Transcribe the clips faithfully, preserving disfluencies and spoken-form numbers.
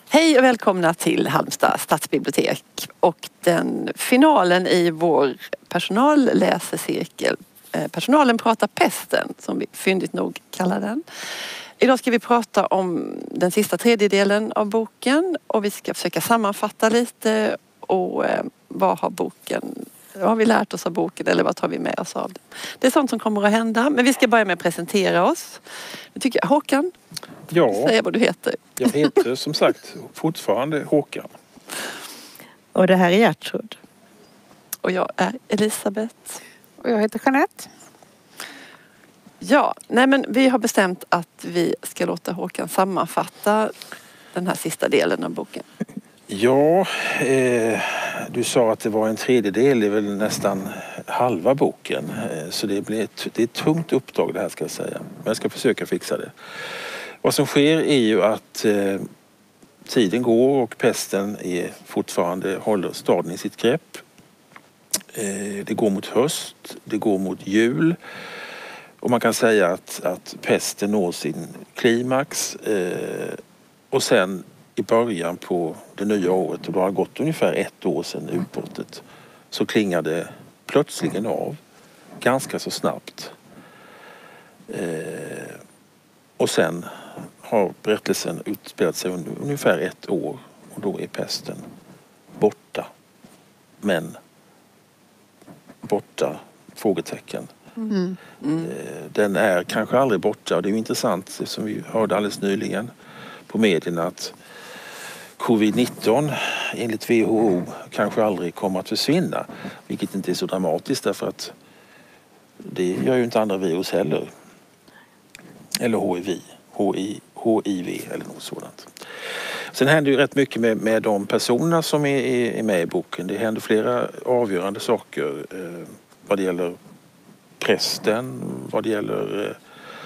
Hej och välkomna till Halmstad stadsbibliotek och den finalen i vår personalläsecirkel. Personalen pratar pesten, som vi fyndigt nog kallar den. Idag ska vi prata om den sista tredjedelen av boken och vi ska försöka sammanfatta lite och vad har boken, vad har vi lärt oss av boken eller vad tar vi med oss av den. Det är sånt som kommer att hända, men vi ska börja med att presentera oss. Nu tycker jag, Håkan, ja, säg vad du heter. Jag heter som sagt fortfarande Håkan. Och det här är Gertrud. Och jag är Elisabeth. Och jag heter Jeanette. Ja, nej men vi har bestämt att vi ska låta Håkan sammanfatta den här sista delen av boken. Ja, eh, du sa att det var en tredjedel, det är väl nästan halva boken. Eh, så det, blir ett, det är ett tungt uppdrag det här ska jag säga. Men jag ska försöka fixa det. Vad som sker är ju att eh, tiden går och pesten är fortfarande håller staden i sitt grepp. Eh, det går mot höst, det går mot jul. Och man kan säga att, att pesten når sin klimax eh, och sen i början på det nya året, och då har det gått ungefär ett år sedan utbrottet, så klingar det plötsligen av ganska så snabbt. Eh, och sen har berättelsen utspelat sig under ungefär ett år och då är pesten borta. Men borta, frågetecken. Mm. Mm. Den är kanske aldrig borta och det är intressant som vi hörde alldeles nyligen på medierna att covid nitton enligt W H O kanske aldrig kommer att försvinna, vilket inte är så dramatiskt därför att det gör ju inte andra virus heller. Eller H I V, H I, H I V eller något sådant. Sen händer ju rätt mycket med, med de personerna som är, är med i boken. Det händer flera avgörande saker eh, vad det gäller prästen, vad det gäller eh,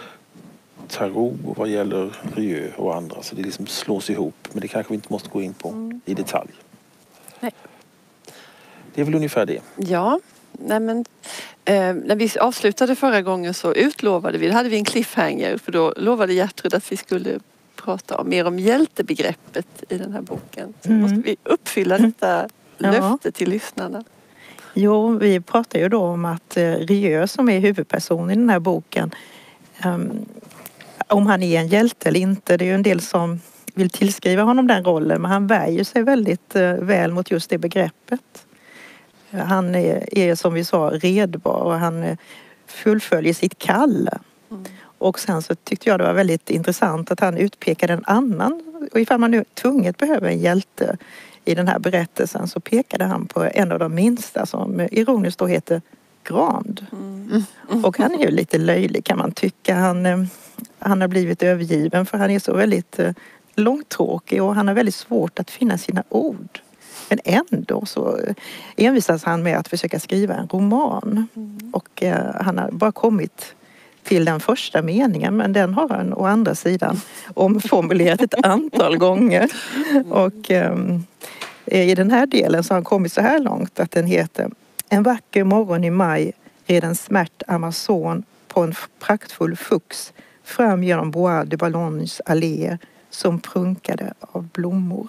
tarot, vad det gäller Rieu och andra. Så det liksom slås ihop. Men det kanske vi inte måste gå in på mm. i detalj. Nej. Det är väl ungefär det. Ja, nej men eh, när vi avslutade förra gången så utlovade vi, då hade vi en cliffhanger för då lovade Gertrud att vi skulle prata om, mer om hjältebegreppet i den här boken. Så mm. måste vi uppfylla detta ja. löfte till lyssnarna. Jo, vi pratar ju då om att eh, Rieu som är huvudperson i den här boken, um, om han är en hjälte eller inte, det är ju en del som vill tillskriva honom den rollen, men han värjer sig väldigt eh, väl mot just det begreppet. Han är, är som vi sa redbar och han eh, fullföljer sitt kall. Mm. Och sen så tyckte jag det var väldigt intressant att han utpekade en annan, och ifall man nu tvunget behöver en hjälte i den här berättelsen så pekade han på en av de minsta som ironiskt då heter Grand. Mm. Mm. Och han är ju lite löjlig kan man tycka. Han, han har blivit övergiven för han är så väldigt långtråkig och han har väldigt svårt att finna sina ord. Men ändå så envisas han med att försöka skriva en roman. Mm. Och eh, han har bara kommit till den första meningen, men den har han å andra sidan omformulerat ett antal gånger. Och eh, i den här delen så har han kommit så här långt att den heter En vacker morgon i maj red en smärt amazon på en praktfull fux fram genom Bois de Boulogne alléer som prunkade av blommor.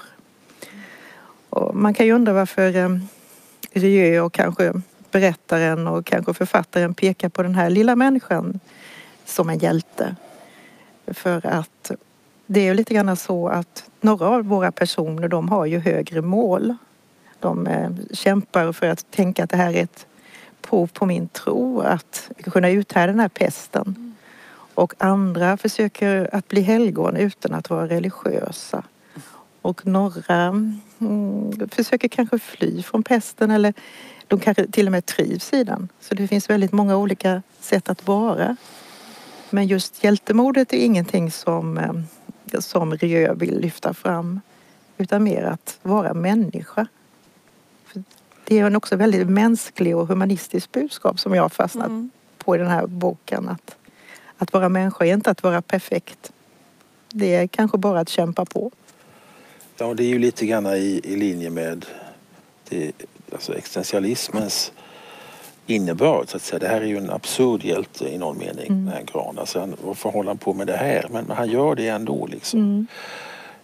Och man kan ju undra varför eh, Rieu och kanske berättaren och kanske författaren pekar på den här lilla människan som en hjälte. För att det är ju lite grann så att några av våra personer, de har ju högre mål. De eh, kämpar för att tänka att det här är ett prov på min tro, att kunna uthärda den här pesten. Mm. Och andra försöker att bli helgon utan att vara religiösa. Och några mm, försöker kanske fly från pesten eller de kanske till och med trivs i den. Så det finns väldigt många olika sätt att vara. Men just hjältemodet är ingenting som, som Rieu vill lyfta fram. Utan mer att vara människa. För det är en också väldigt mänsklig och humanistisk budskap som jag har fastnat mm. på i den här boken. Att, att vara människa är inte att vara perfekt. Det är kanske bara att kämpa på. Ja, det är ju lite grann i, i linje med det, alltså existentialismens innebörd. Så att säga. Det här är ju en absurd hjälte i någon mening, mm. den här Gran. Alltså, han, varför håller han på med det här? Men han gör det ändå liksom. Mm.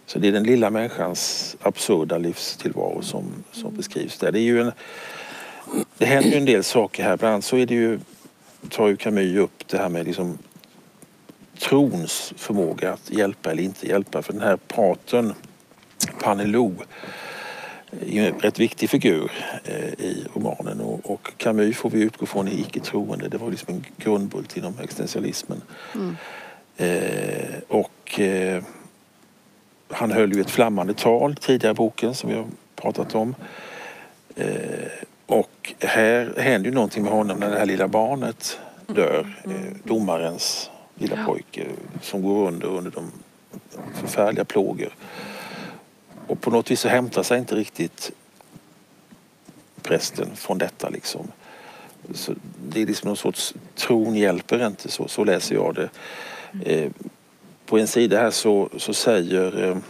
Så det är den lilla människans absurda livstillvaro som, som beskrivs där. Det är ju en, det händer ju en del saker här. Bland annat så är det ju, tar ju Camus upp det här med liksom trons förmåga att hjälpa eller inte hjälpa. För den här patern, Panelou, är en rätt viktig figur eh, i romanen. Och, och Camus får vi utgå från i icke-troende. Det var liksom en grundbult inom existentialismen. Mm. Eh, och eh, han höll ju ett flammande tal tidigare i boken som vi har pratat om. Eh, och här händer ju någonting med honom när det här lilla barnet dör. Eh, domarens lilla ja. pojke som går under under de förfärliga plågor. Och på något vis så hämtar sig inte riktigt prästen från detta liksom. Så det är liksom någon sorts tron hjälper inte, så, så läser jag det. Eh, på en sida här så, så säger eh,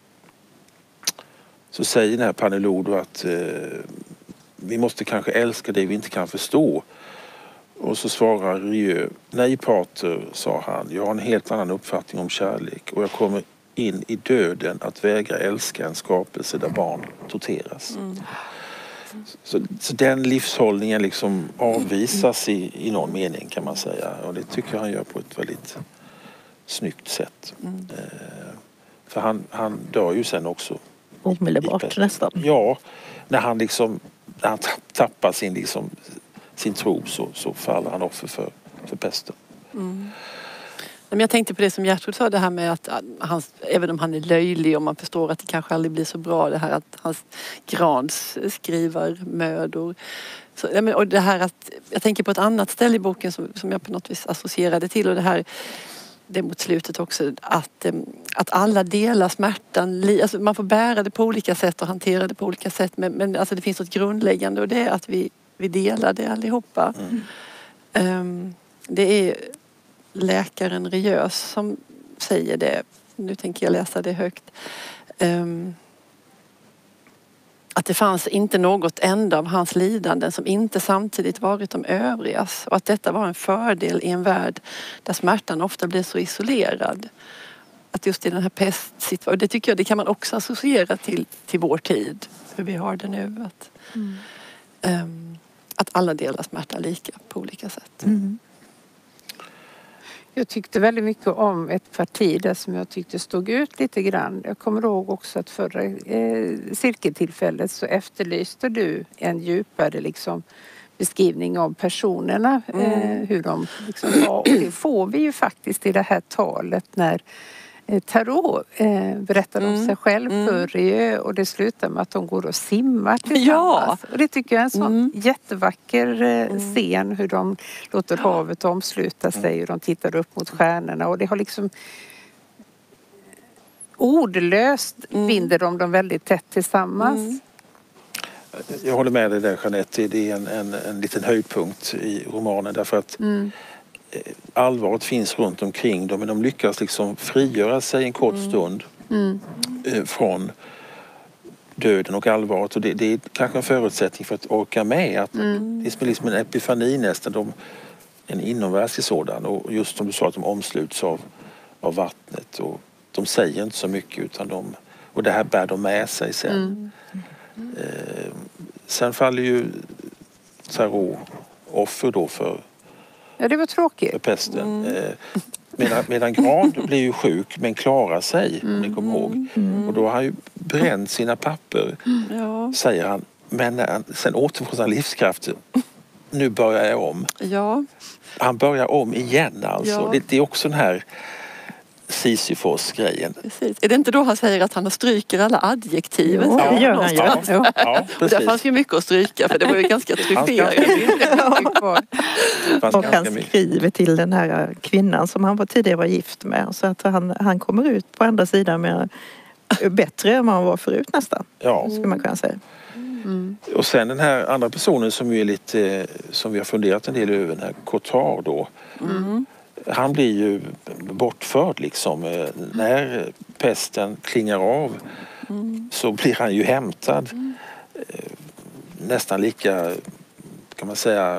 så säger den här Panelou att eh, vi måste kanske älska det vi inte kan förstå. Och så svarar Rieu, nej pater, sa han, jag har en helt annan uppfattning om kärlek och jag kommer in i döden att vägra älska en skapelse där barn torteras. Mm. Så, så den livshållningen liksom avvisas i, i någon mening kan man säga, och det tycker jag han gör på ett väldigt snyggt sätt. Mm. Eh, för han, han dör ju sen också. Omedelbart nästan. Ja, när han liksom när han tappar sin, liksom, sin tro så, så faller han offer för, för pesten. Mm. Men jag tänkte på det som Gertrud sa, det här med att han, även om han är löjlig och man förstår att det kanske aldrig blir så bra, det här att hans Grans skriver mödor. Så, och det här att, jag tänker på ett annat ställe i boken som, som jag på något vis associerade till, och det här det mot slutet också, att, att alla delar smärtan, alltså man får bära det på olika sätt och hantera det på olika sätt, men, men alltså det finns något grundläggande och det är att vi, vi delar det allihopa. Mm. Um, det är läkaren Riös som säger det, nu tänker jag läsa det högt, um, att det fanns inte något enda av hans lidanden som inte samtidigt varit de övrigas, och att detta var en fördel i en värld där smärtan ofta blir så isolerad. Att just i den här pestsituationen, det tycker jag det kan man också associera till, till vår tid, hur vi har det nu. Att, mm. um, att alla delar smärta lika på olika sätt. Mm. Jag tyckte väldigt mycket om ett parti där som jag tyckte stod ut lite grann. Jag kommer ihåg också att förra eh, cirkeltillfället så efterlyste du en djupare liksom, beskrivning av personerna. Mm. Eh, hur de liksom var. Och det får vi ju faktiskt i det här talet när eh, Tarot eh, berättar om mm. sig själv mm. för Rieu, och det slutar med att de går och simmar tillsammans. Ja. Och det tycker jag är en sån mm. jättevacker eh, mm. scen, hur de låter havet omsluta sig och de tittar upp mot stjärnorna, och det har liksom ordlöst mm. binder de dem väldigt tätt tillsammans. Mm. Jag håller med dig där, Jeanette, det är en, en, en liten höjdpunkt i romanen därför att mm. allvaret finns runt omkring dem, men de lyckas liksom frigöra sig en kort stund mm. Mm. från döden och allvaret, och det, det är kanske en förutsättning för att orka med att mm. det är liksom en epifani nästan, de, en inomvärldslig sådan, och just som du sa att de omsluts av, av vattnet, och de säger inte så mycket utan de, och det här bär de med sig sen. Mm. Mm. Eh, sen faller ju Tarot offer då för Ja, det var tråkigt. För pesten. Mm. Medan, medan Grand blir ju sjuk men klarar sig, mm. om ni kommer ihåg. Mm. Och då har han ju bränt sina papper, mm. säger han. Men när han sen återfår sina livskrafter, nu börjar jag om. Ja. Han börjar om igen alltså. Ja. Det, det är också den här Sisyfos-grejen. Precis. Är det inte då han säger att han stryker alla adjektiv? Jo, det gör han ju. Ja, ja, där fanns ju mycket att stryka, för det var ju ganska tryfferat. Och han skriver till den här kvinnan som han var tidigare var gift med, så att han, han kommer ut på andra sidan med bättre än vad han var förut nästan. Ja. Skulle man kunna säga. Mm. Och sen den här andra personen som är lite, som vi har funderat en del över, den här Cottard då. Mm. Han blir ju bortförd liksom. När pesten klingar av mm. så blir han ju hämtad. Mm. Nästan lika, kan man säga,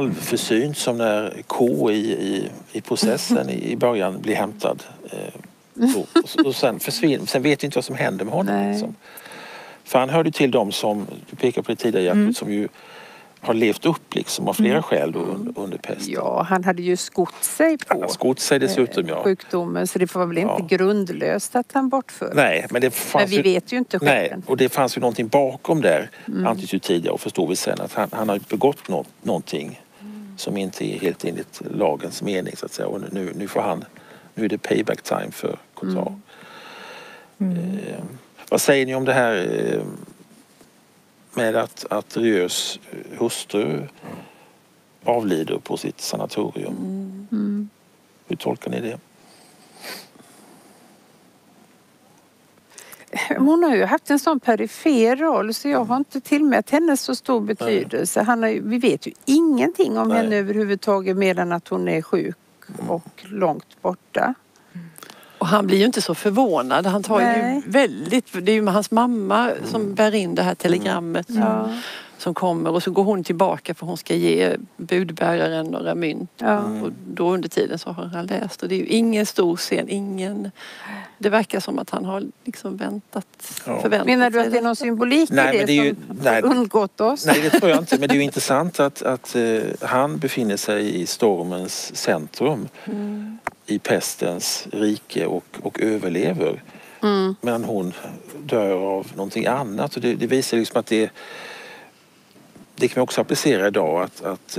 halvförsynt som när K i, i, i processen i, i början blir hämtad. Och, och sen försvinner, sen vet vi inte vad som händer med honom. Liksom. För han hörde till dem som, du pekar på det tidigare, mm. som ju har levt upp liksom av flera mm. skäl då under, under pesten. Ja, han hade ju skott sig på han skott sig dessutom, ja. sjukdomen, så det var väl inte ja. grundlöst att han bortföll. Nej, men det fanns men vi ju, vet ju inte själv. Nej, och det fanns ju någonting bakom där, mm. antyds ju tidigare och förstår vi sen att han, han har begått något, någonting mm. som inte är helt enligt lagens mening så att säga. Och nu, nu får han, nu är det payback time för Cotard. Mm. Eh, vad säger ni om det här eh, med att, att Rieux hustru avlider på sitt sanatorium? Mm. Mm. Hur tolkar ni det? Hon har ju haft en sån perifer roll så jag har inte tillmätt henne så stor betydelse. Han har ju, vi vet ju ingenting om Nej. henne överhuvudtaget medan att hon är sjuk och långt borta. Och han blir ju inte så förvånad. Han tar Nej. ju väldigt... Det är ju med hans mamma som bär in det här telegrammet mm. som, som kommer. Och så går hon tillbaka för hon ska ge budbäraren några mynt. Ja. Och då under tiden så har han läst. Och det är ju ingen stor scen, ingen... Det verkar som att han har liksom väntat, ja. förväntat Menar du att det är någon symbolik i nej, det, det är ju, som nej, har undgått oss? Nej, det tror jag inte. Men det är ju intressant att, att uh, han befinner sig i stormens centrum. Mm. I pestens rike och, och överlever. Mm. Men hon dör av någonting annat. Och det, det visar liksom att det det kan man också applicera idag att, att,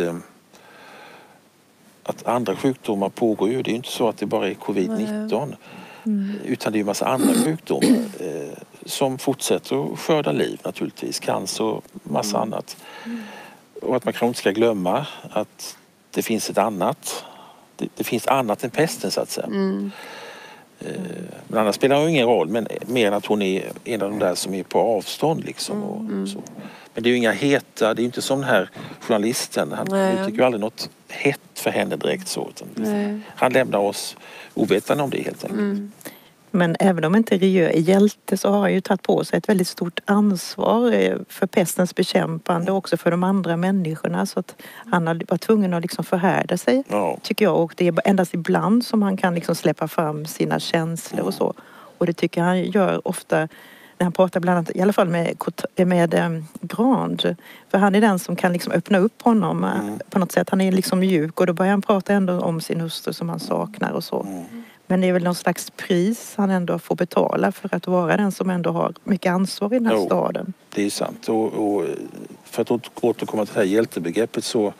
att andra sjukdomar pågår ju. Det är ju inte så att det bara är covid nitton. Mm. Utan det är ju en massa andra sjukdomar eh, som fortsätter att skörda liv naturligtvis. Cancer och massa mm. annat. Mm. Och att man kanske inte ska glömma att det finns ett annat. Det, det finns annat än pesten så att säga. Mm. Eh, men annars spelar hon ingen roll. Men mer än att hon är en av de där som är på avstånd liksom. Och, mm. så. Men det är ju inga heta, det är ju inte som den här journalisten. Han Nej. uttrycker ju aldrig något hett för henne direkt så. Utan han lämnar oss ovetande om det helt enkelt. Mm. Men även om inte Rieux är hjälte så har han ju tagit på sig ett väldigt stort ansvar för pestens bekämpande och också för de andra människorna. Så att han har varit tvungen att liksom förhärda sig, ja. tycker jag. Och det är endast ibland som han kan liksom släppa fram sina känslor mm. och så. Och det tycker han gör ofta när han pratar bland annat, i alla fall med, med um, Grand. För han är den som kan liksom öppna upp honom mm. på något sätt. Han är liksom mjuk och då börjar han prata ändå om sin hustru som han saknar och så. Mm. Men det är väl någon slags pris han ändå får betala för att vara den som ändå har mycket ansvar i den här jo, staden. Det är sant. Och, och för att återkomma till det här hjältebegreppet så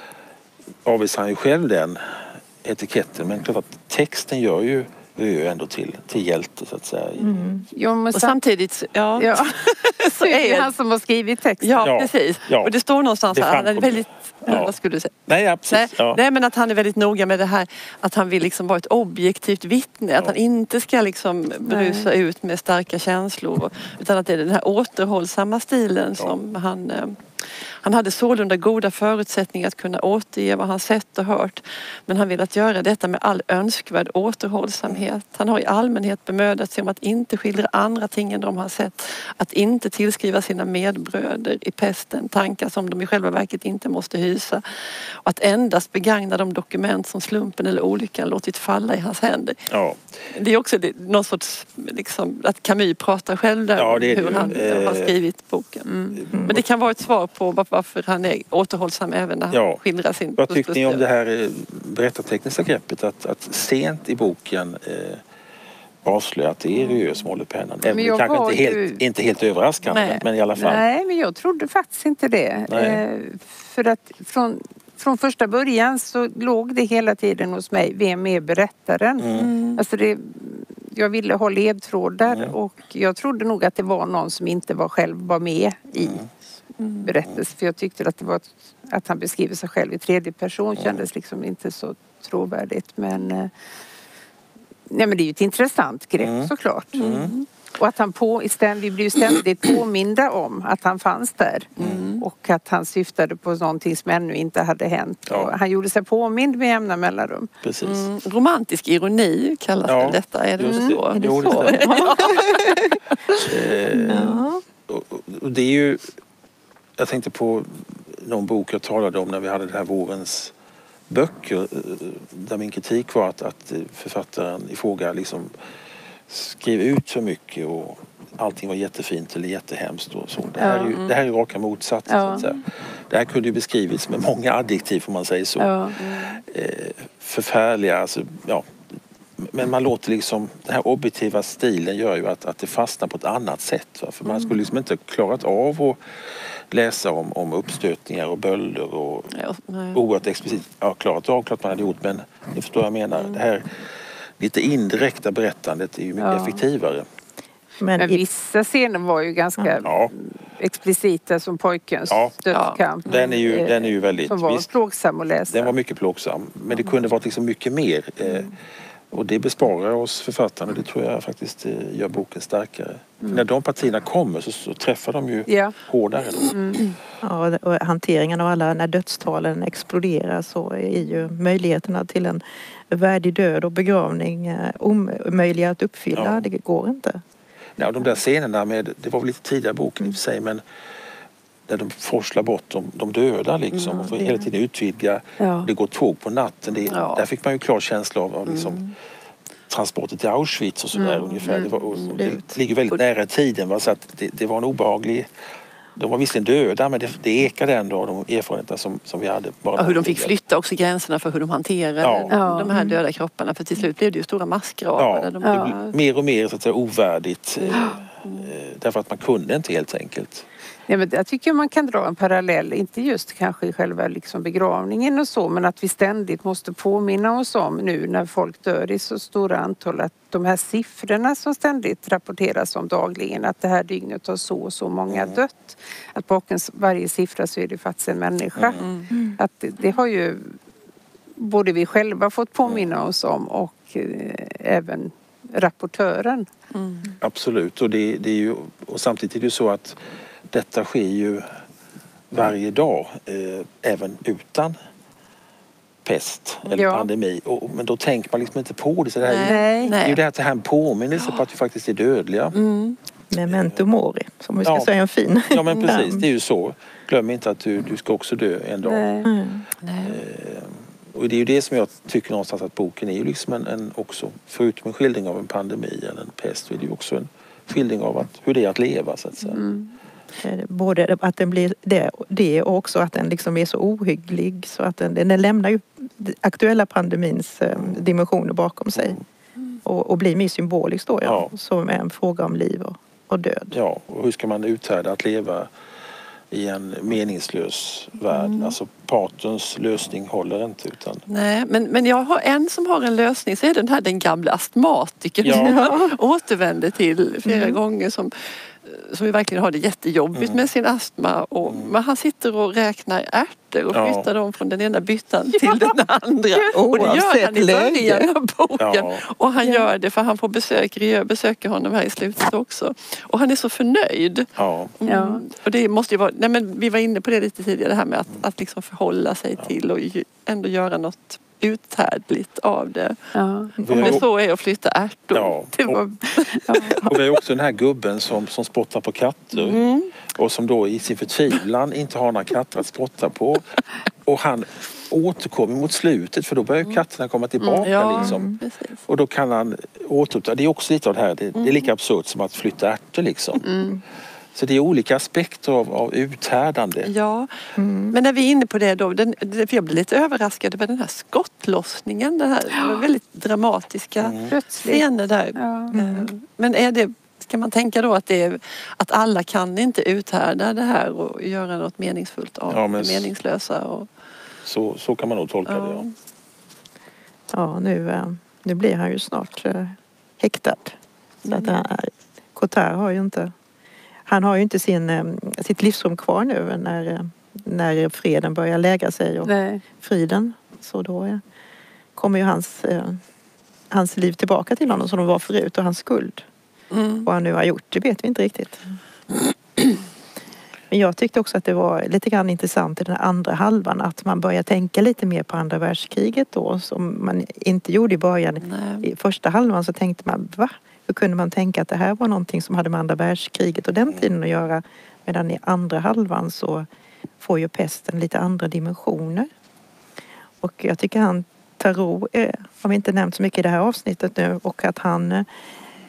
avvisar han ju själv den etiketten. Men klart att texten gör ju Rieux ändå till, till hjälte så att säga. Mm. Jo, men och samtidigt, ja, ja. så är det han som har skrivit texten. Ja, ja precis. Ja. Och det står någonstans att han är väldigt... Ja. Vad skulle du säga? Nej, ja, precis. Nej, ja. nej, men att han är väldigt noga med det här att han vill liksom vara ett objektivt vittne. Ja. Att han inte ska liksom brusa nej. ut med starka känslor. Utan att det är den här återhållsamma stilen ja. som han... Han hade sålunda goda förutsättningar att kunna återge vad han sett och hört. Men han ville att göra detta med all önskvärd återhållsamhet. Han har i allmänhet bemödat sig om att inte skildra andra ting än de han sett. Att inte tillskriva sina medbröder i pesten tankar som de i själva verket inte måste hysa. Och att endast begagna de dokument som slumpen eller olyckan låtit falla i hans händer. Ja. Det är också det, någon sorts, liksom, att Camus pratar själv där ja, det, hur han äh, har skrivit boken. Mm. Mm. Men det kan vara ett svar på varför han är återhållsam även när han ja. skildrar sin... Vad tyckte ni om det här berättartekniska greppet att, att sent i boken eh, avslöja att det är Rieux som håller pennan? Även det kanske inte, ju... helt, inte helt överraskande, men, men i alla fall. Nej, men jag trodde faktiskt inte det. Eh, för att från, från första början så låg det hela tiden hos mig, vem är berättaren? Mm. Alltså det... Jag ville ha ledtrådar mm. och jag trodde nog att det var någon som inte var själv var med i mm. berättelsen. För jag tyckte att det var att han beskriver sig själv i tredje person kändes liksom inte så trovärdigt. Men, nej, men det är ju ett intressant grepp mm. såklart. Mm. Och att han på, vi blir ju ständigt påminda om att han fanns där. Mm. Och att han syftade på någonting som ännu inte hade hänt. Ja. Och han gjorde sig påmind med jämna mellanrum. Precis. Mm. Romantisk ironi kallas ja. detta. Är det just så? Det. Är det jo, så? Det eh, ja. och, och det är ju... Jag tänkte på någon bok jag talade om när vi hade det här vårens böcker. Där min kritik var att, att författaren i fråga liksom skrev ut för mycket och allting var jättefint eller jättehemskt och så. Det här är ju, det här är raka motsatsen. Ja. Så att säga. Det här kunde ju beskrivits med många adjektiv, får man säga så. Ja. Eh, förfärliga, alltså, ja. Men man låter liksom, den här objektiva stilen gör ju att, att det fastnar på ett annat sätt. Va? För man skulle liksom inte klarat av att läsa om, om uppstötningar och bölder och Ja, nej. oerhört explicit. Ja, klarat av, klart man hade gjort, men det förstår jag menar. Mm. Det här lite indirekta berättandet är ju mycket Ja. effektivare. Men Men i, vissa scener var ju ganska Ja. explicita, som pojkens Ja. dödskamp. Den är ju, Eh, den är ju väldigt... Som var visst, plågsam att läsa. den var mycket plågsam. Men det kunde varit liksom mycket mer. Eh, och det besparar oss författarna. Det tror jag faktiskt eh, gör boken starkare. Mm. När de partierna kommer så, så träffar de ju Ja. hårdare. ja, och hanteringen av alla, när dödstalen exploderar, så är ju möjligheterna till en värdig död och begravning eh, omöjliga att uppfylla. Ja. Det går inte. Ja, de där scenerna med, det var väl lite tidigare i boken i och för sig, men där de forslar bort de, de döda liksom och får hela tiden utvidga. Ja. Det går tåg på natten. Det, Ja. Där fick man ju klar känsla av, av liksom, transporter till Auschwitz och sådär ungefär. Det, var, och, och det ligger väldigt nära i tiden. Va? Så att det, det var en obehaglig... De var visserligen döda, men det, det ekade ändå av de erfarenheter som, som vi hade. Bara Och hur de fick flytta också gränserna för hur de hanterade Ja. Ja. de här döda kropparna. För till slut blev det ju stora massgravar. Ja, där de det bara- blev mer och mer så att säga, ovärdigt. Eh, eh, därför att man kunde inte helt enkelt. Ja, men jag tycker man kan dra en parallell, inte just kanske i själva liksom begravningen och så, men att vi ständigt måste påminna oss om nu när folk dör i så stora antal, att de här siffrorna som ständigt rapporteras om dagligen, att det här dygnet har så och så många dött. Att bakom varje siffra så är det faktiskt en människa. Att det, det har ju både vi själva fått påminna oss om och eh, även rapportören. Absolut. Och, det, det är ju, och samtidigt är det ju så att detta sker ju varje dag, eh, även utan pest eller Ja. pandemi. Och, men då tänker man liksom inte på det. Så det, här, Nej. det är ju Nej. det här att det här är en påminnelse på att vi faktiskt är dödliga. Memento mori, som vi ska Ja. säga en fin. Ja, men precis. Det är ju så. Glöm inte att du, du ska också dö en dag. Nej. Mm. Nej. Och det är ju det som jag tycker någonstans att boken är ju liksom en, en också, förutom en skildring av en pandemi eller en pest, så är det ju också en skildring av att, hur det är att leva så att säga. Eh, Både att den blir det, det och också att den liksom är så ohygglig så att den, den lämnar ju aktuella pandemins eh, dimensioner bakom sig. Och, och blir mer symboliskt då, ja. Ja. Som är en fråga om liv och, och död. Ja, och hur ska man uthärda att leva i en meningslös värld? Alltså partens lösning håller inte utan... Nej, men, men jag har en som har en lösning, så är den här den gamla astmatikern Ja. som jag återvänder till flera gånger, som, som ju verkligen har det jättejobbigt med sin astma. Och, Men han sitter och räknar ärtor och Ja. flyttar dem från den ena byttan till den andra. Och det gör Oavsett han i läge. början av boken. Ja. Och han gör det för han får besök, Rieu besöker honom här i slutet också. Och han är så förnöjd. Ja, Mm. Ja. Och det måste ju vara, nej men vi var inne på det lite tidigare, det här med att, att liksom förhålla sig till och ju, ändå göra något uthärdligt av det. Ja. Vi Om har det ju- så är att flytta ärtor. Ja. Det var, och vi har också den här gubben som, som spottar på katter och som då i sin förtvivlan inte har några katter att spotta på. Och han återkommer mot slutet för då börjar ju katterna komma tillbaka ja, liksom. precis. Och då kan han återuppta, det är också lite av det här, det, det är lika absurt som att flytta ärtor liksom. Så det är olika aspekter av, av uthärdande. Ja, men när vi är inne på det då, den, det- för jag blev lite överraskad över den här skottlossningen, den här det var väldigt dramatiska Plötsligt. scener där. Ja. Eh, Men är det, ska man tänka då att, det är, att alla kan inte uthärda det här och göra något meningsfullt av Ja, men det meningslösa? Och, Så, så kan man nog tolka det. ja. Ja. Ja, nu, eh, nu blir han ju snart eh, häktad. Så att han, Cotard har ju inte, han har ju inte sin, eh, sitt livsrum kvar nu när, eh, när freden börjar lägga sig och Nej. friden. Så då eh, kommer ju hans, eh, hans liv tillbaka till honom som de var förut och hans skuld. Mm. Vad han nu har gjort, det vet vi inte riktigt. Men jag tyckte också att det var lite grann intressant i den andra halvan att man börjar tänka lite mer på andra världskriget då som man inte gjorde i början. Nej. I första halvan så tänkte man, va? Hur kunde man tänka att det här var någonting som hade med andra världskriget och den tiden att göra? Medan i andra halvan så får ju pesten lite andra dimensioner. Och jag tycker han Tarot eh, har vi inte nämnt så mycket i det här avsnittet nu och att han, eh,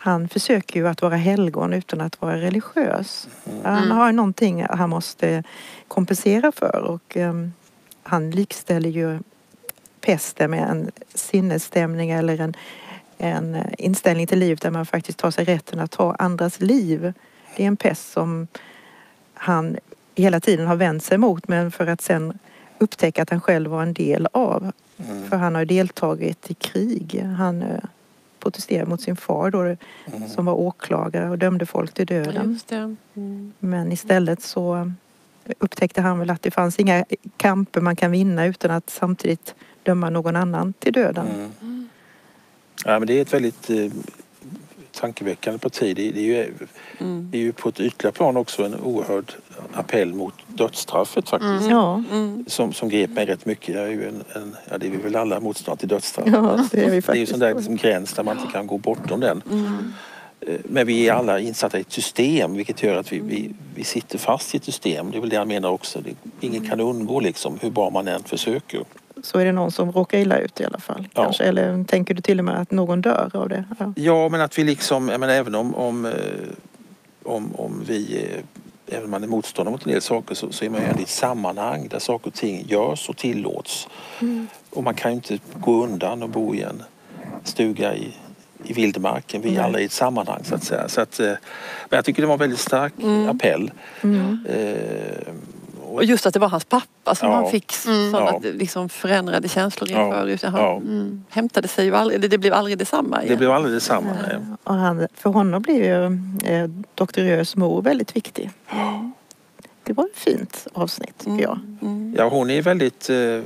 han försöker ju att vara helgon utan att vara religiös. Mm. Han har någonting han måste kompensera för och um, han likställer ju pesten med en sinnesstämning eller en, en inställning till livet där man faktiskt tar sig rätten att ta andras liv. Det är en pest som han hela tiden har vänt sig mot, men för att sen upptäcka att han själv var en del av. Mm. För han har deltagit i krig. Han protesterade mot sin far då, mm. som var åklagare och dömde folk till döden. Just det. Mm. Men istället så upptäckte han väl att det fanns inga kamper man kan vinna utan att samtidigt döma någon annan till döden. Mm. Mm. Ja, men det är ett väldigt eh, tankeväckande parti. Det, det, är ju, mm. det är ju på ett ytterligare plan också en oerhörd appell mot dödsstraffet faktiskt. Mm. Ja. Mm. Som, som grep mig rätt mycket. Jag är ju en, en, ja, det är vi väl alla motståndare till dödsstraff. Ja, det är vi faktiskt. Det är ju sån där liksom gräns där man inte kan gå bortom den. Mm. Men vi är alla insatta i ett system, vilket gör att vi, vi, vi sitter fast i ett system. Det är väl det jag menar också. Det, ingen kan undgå liksom, hur bra man än försöker. Så är det någon som råkar illa ut i alla fall. Ja. Kanske. Eller tänker du till och med att någon dör av det? Ja, ja men att vi liksom, jag menar, även om, om, om, om vi, även om man är motståndare mot en del saker så, så är man ju i ett sammanhang där saker och ting görs och tillåts. Mm. Och man kan ju inte gå undan och bo i en stuga i i vildmarken. Vi är alla i ett sammanhang så att säga. Så att, men jag tycker det var en väldigt stark mm. appell. Mm. Eh, och, och just att det var hans pappa som ja, han fick mm. sådana ja. liksom förändrade känslor inför. Ja, utan han ja. mm, hämtade sig ju aldrig, det blev aldrig detsamma igen. Det blev aldrig detsamma. Ja. Och han, för honom blev ju eh, doktor Röös mor väldigt viktig. Mm. Det var ett fint avsnitt tycker mm. jag. Mm. Ja, hon är väldigt eh,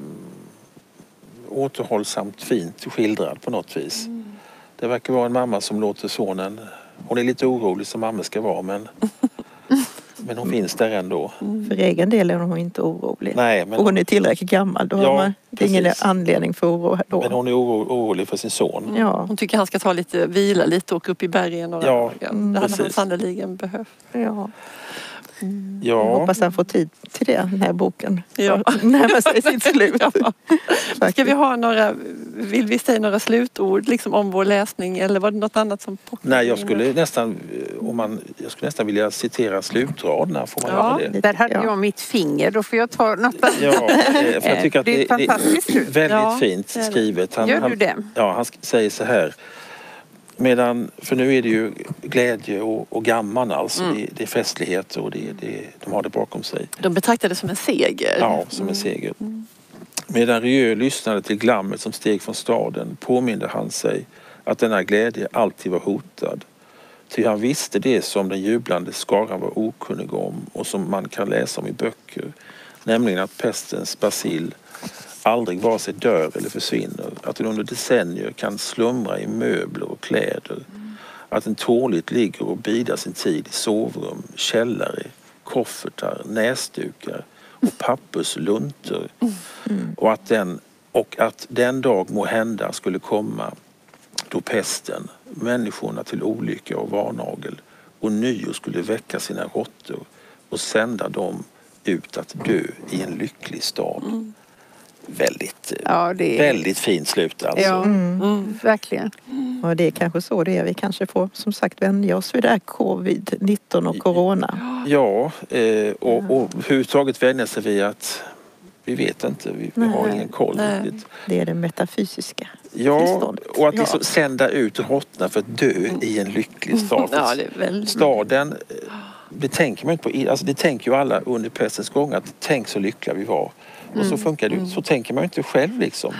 återhållsamt fint skildrad på något vis. Mm. Det verkar vara en mamma som låter sonen... Hon är lite orolig som mamma ska vara, men, men hon finns där ändå. Mm. För egen del är hon inte orolig. Nej, men och hon är tillräckligt gammal. Då ja, har man det är ingen anledning för oro då. Men hon är oro, orolig för sin son. Ja. Hon tycker han ska ta lite, vila lite och åka upp i bergen några ja, dagar. Mm, det hade han sannoliken behövt. Ja. Mm. Ja. Jag hoppas han får tid till det, den här boken. Ja. Närmar sig sitt slut. Ja. Ska vi ha några, vill vi säga några slutord liksom om vår läsning eller var det något annat som pockade? Nej, jag skulle nästan om man, jag skulle nästan vilja citera slutraderna. Får man ja, göra det? Där hade jag mitt finger, då får jag ta något annat. Ja, för jag tycker att det är det, fantastiskt det är väldigt ja, fint skrivet. Han, Gör du han, det? Ja, han säger så här. Medan, för nu är det ju glädje och, och gamman alltså. Mm. Det, det är festligheter och det, det, de har det bakom sig. De betraktar det som en seger. Ja, som en seger. Mm. Medan Rieu lyssnade till glammet som steg från staden påminde han sig att denna glädje alltid var hotad. Ty han visste det som den jublande skaran var okunnig om och som man kan läsa om i böcker. Nämligen att pestens bacill aldrig vare sig dör eller försvinner. Att den under decennier kan slumra i möbler och kläder. Mm. Att den tåligt ligger och bidar sin tid i sovrum, källare, koffertar, näsdukar och papperslunter. Mm. Mm. Och, att den, och att den dag må hända skulle komma då pesten, människorna till olycka och varnagel och nio skulle väcka sina råttor och sända dem ut att dö i en lycklig stad. Mm. Väldigt, ja, det är... väldigt fint slut alltså. Ja, mm. Mm, verkligen. Mm. Och det är kanske så det är. Vi kanske får som sagt vänja oss vid det här covid nitton och corona. Ja, eh, och, och överhuvudtaget vänja sig vid att vi vet inte, vi, vi har ingen koll riktigt. Det är det metafysiska ja, tillståndet. Och att liksom ja. sända ut råttorna för att dö mm. i en lycklig stad. Ja, det är väldigt... Staden, det tänker man inte på, alltså det tänker ju alla under pestens gång att tänk så lyckliga vi var. Och så funkar det, mm. så tänker man inte själv liksom.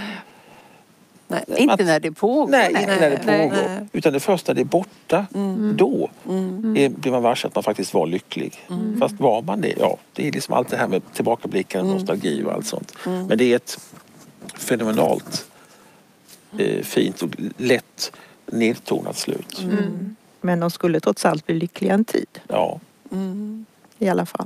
Nej, inte att, när det pågår. Nej, inte nej, när det nej, pågår. Nej. Utan det första det är borta, mm. då mm. är, blir man varse att man faktiskt var lycklig. Mm. Fast var man det? Ja, det är liksom allt det här med tillbakablicken, mm. nostalgi och allt sånt. Mm. Men det är ett fenomenalt eh, fint och lätt nedtonat slut. Mm. Men de skulle trots allt bli lyckliga en tid. Ja. Mm. I alla fall.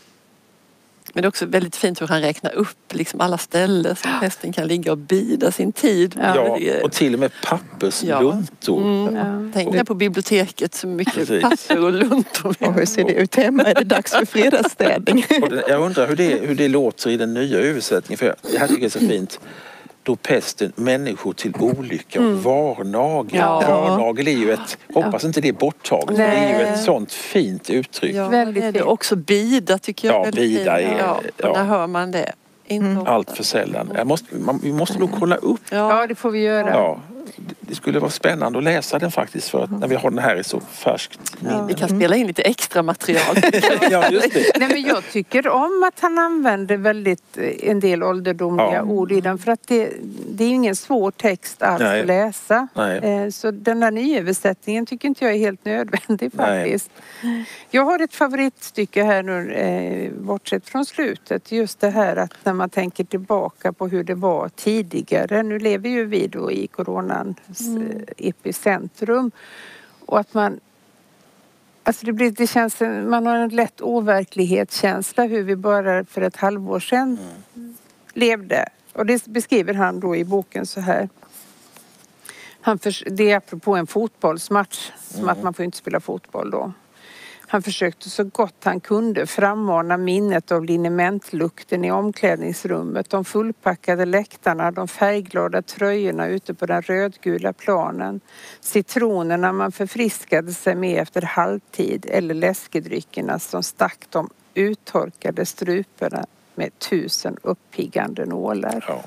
Men det är också väldigt fint hur han räknar upp liksom alla ställen som hästen kan ligga och bida sin tid. Ja, och till och med pappersluntor. Ja. Mm. Ja. Tänk dig på biblioteket så mycket precis. Papper och luntor. Och hur ser det ut hemma? Är det dags för fredagsstädning? Jag undrar hur det, hur det låter i den nya översättningen. För det här tycker jag är så fint. då pesten människor till olycka och Mm. varnagel. Ja. Varnagel är ju ett, hoppas inte det är borttaget, det är ju ett sånt fint uttryck. Ja, Väldigt det är det. fint. Också bida tycker jag. Ja, väldigt bida fint. är- Ja, och ja. där hör man det. Inte Mm. ofta. Allt för sällan. Jag måste, man, vi måste nog kolla upp. Ja. Ja, det får vi göra. Ja, det skulle vara spännande att läsa den faktiskt för att när vi har den här i så färskt minne. Vi kan spela in lite extra material. Ja, just det. Nej, men jag tycker om att han använder väldigt eh, en del ålderdomliga Ja. ord i den för att det, det är ju ingen svår text alls Nej. att läsa. Nej. Eh, Så den där nyöversättningen tycker inte jag är helt nödvändig Nej. faktiskt. Jag har ett favoritstycke här nu, eh, bortsett från slutet. Just det här att när man tänker tillbaka på hur det var tidigare. Nu lever ju vi då i coronans eh, epicentrum. Och att man Alltså det, blir, det känns, man har en lätt overklighetskänsla hur vi bara för ett halvår sedan levde. Och det beskriver han då i boken så här. Han för, det är apropå en fotbollsmatch, som att man får inte spela fotboll då. Han försökte så gott han kunde frammana minnet av linementlukten i omklädningsrummet, de fullpackade läktarna, de färgglada tröjorna ute på den rödgula planen, citronerna man förfriskade sig med efter halvtid eller läskedryckerna som stack de uttorkade struporna med tusen uppiggande nålar. Ja.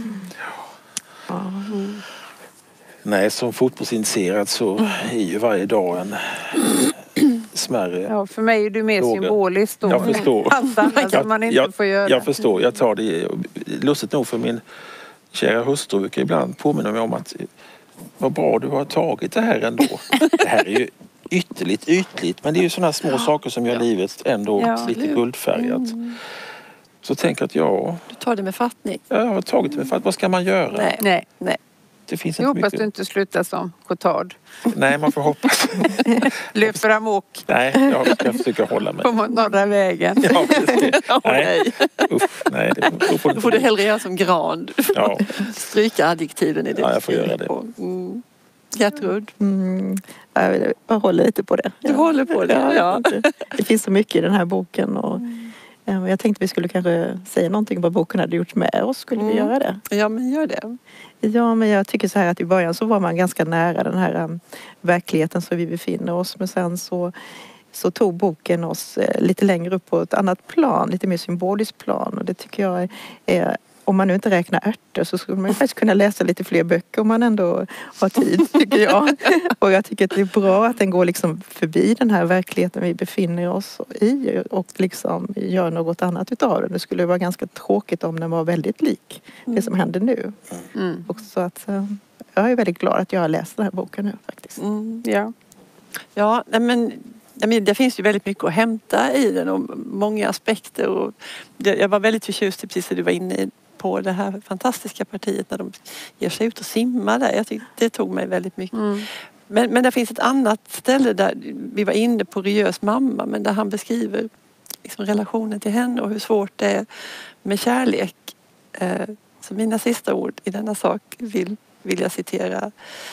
Nej, som fotbollsintresserad så är ju varje dag en smärre. Ja, för mig är det mer Fråga. symboliskt då. Jag förstår. Allt annat som man inte jag, får göra. Jag förstår, jag tar det lustigt nog för min kära hustru brukar ibland påminna mig om att vad bra du har tagit det här ändå. Det här är ju ytterligt ytligt men det är ju sådana små saker som gör livet ändå Ja. lite guldfärgat. Så tänker jag att ja, Du tar det med fattning. jag har tagit det med för att vad ska man göra? Nej. Nej. Nej. Det finns Jag inte hoppas mycket. du inte slutar som Cotard. Nej, man får hoppas. Löper amok Nej, jag ska försöka hålla mig. på norra vägen. Ja, precis. Åh, Nej, nej. usch, nej. Det, då får Då får du hellre göra som Gran. Du får Ja. stryka adjektiven i det Ja, du jag får skriver göra det. på. Mm. Gertrud, Mm, jag, vill- jag håller lite på det. du håller på det. Ja, Ja. det, det finns så mycket i den här boken. Och, eh, jag tänkte vi skulle kanske säga någonting vad boken hade gjort med oss. Skulle vi Mm. göra det? Ja, men gör det. Ja, men jag tycker så här att i början så var man ganska nära den här um, verkligheten som vi befinner oss. Men sen så, så tog boken oss eh, lite längre upp på ett annat plan, lite mer symboliskt plan. Och det tycker jag är, är om man nu inte räknar ärtor så skulle man ju faktiskt kunna läsa lite fler böcker om man ändå har tid, tycker jag. Och jag tycker att det är bra att den går liksom förbi den här verkligheten vi befinner oss i och liksom gör något annat utav den. Det skulle vara ganska tråkigt om den var väldigt lik det som händer nu. Mm. Och så att, eh, jag är väldigt glad att jag har läst den här boken nu faktiskt. Mm. Ja. Ja, nej, men, nej, men det finns ju väldigt mycket att hämta i den och många aspekter. Och det, jag var väldigt förtjust i precis det du var inne i på det här fantastiska partiet när de ger sig ut och simmar där. Jag tyckte det tog mig väldigt mycket. Mm. Men, men det finns ett annat ställe där vi var inne på Rieux mamma men där han beskriver liksom relationen till henne och hur svårt det är med kärlek. Eh, så mina sista ord i denna sak vill, vill jag citera.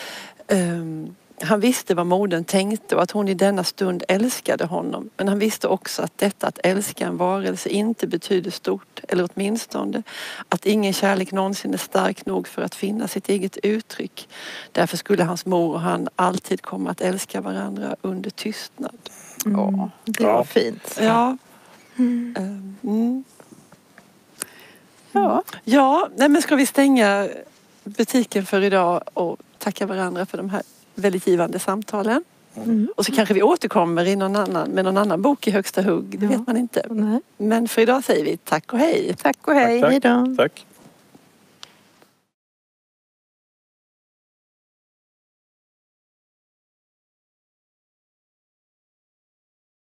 Um, Han visste vad modern tänkte och att hon i denna stund älskade honom. Men han visste också att detta att älska en varelse inte betyder stort, eller åtminstone att ingen kärlek någonsin är stark nog för att finna sitt eget uttryck. Därför skulle hans mor och han alltid komma att älska varandra under tystnad. Mm. Ja. Det var Ja. fint. Ja. Mm. Um, mm. Ja. Ja, nej men ska vi stänga butiken för idag och tacka varandra för de här väldigt givande samtalen. Mm. Och så kanske vi återkommer i någon annan, med någon annan bok i högsta hugg. Det Ja. vet man inte. Nej. Men för idag säger vi tack och hej. Tack och hej. Tack, Hej då. tack.